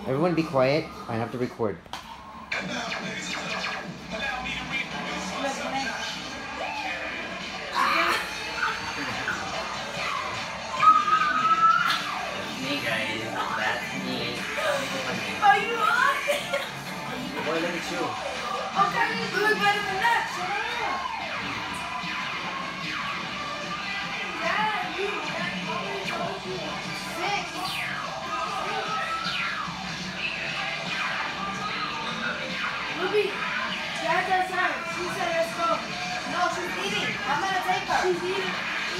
Everyone be quiet. I have to record. Me guys, that's me. Are you on? Boy, look at you. Okay, you look better than that. Shut up. Dad, you already told you. 6. Ruby, Dad's outside. She said let's go. No, she's eating. I'm gonna take her. She's eating.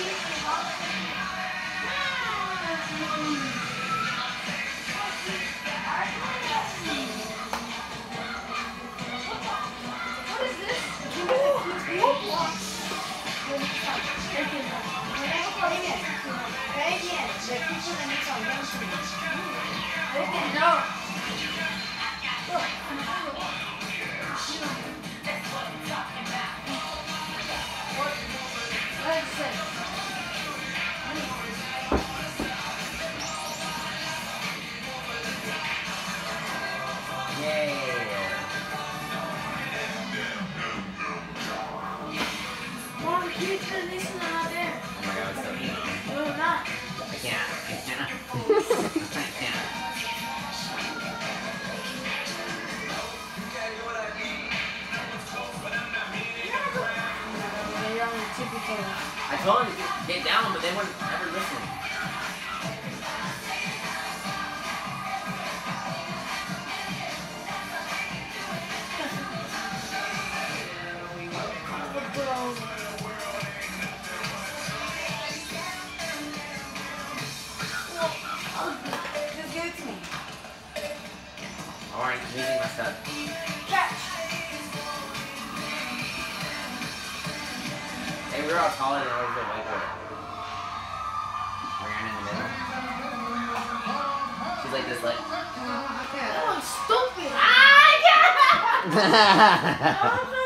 What is this? Yay. Mom, can you turn this one out there? Oh my god, it's so easy. No, not. I can't. I can't. I can't. You're on the tippy toes. I told them to get down, but they wouldn't ever listen. Just give it to me. Alright, I'm using my stuff. Catch. Hey, we were all taller than always the whiteboard. We're in the middle. She's like this, like. Oh, stupid. Ah, yeah.